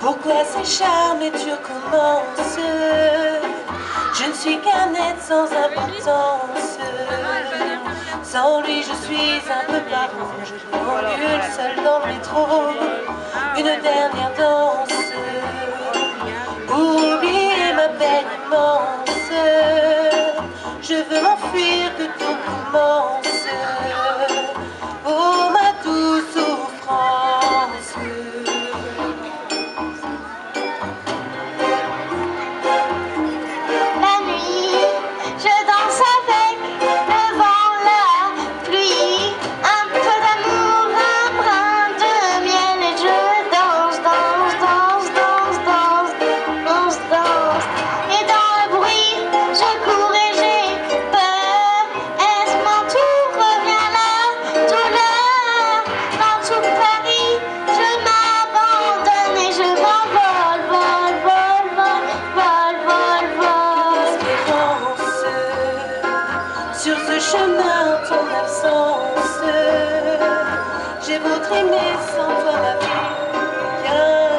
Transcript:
Pourquoi s'acharner, tu recommences? Je ne suis qu'un être sans importance. Sans lui je suis un peu parent. Je déambule seul dans le métro. Une dernière danse pour oublier ma peine immense. Je veux m'enfuir, que tout commence. Oh ma douce souffrance. La nuit, je danse avec le vent, la pluie, un peu d'amour, un brin de miel et je danse, danse, danse, danse, danse, danse, danse. Et dans le bruit, je cours et j'ai peur. Est-ce mon tour? Revient la douleur. Dans tout Paris, je m'abandonne et je m'envole, vol, vol, vol, vol, vol, vol. Espérance, sur ce chemin, ton absence. J'ai beau trimer sans toi, ma vie, rien.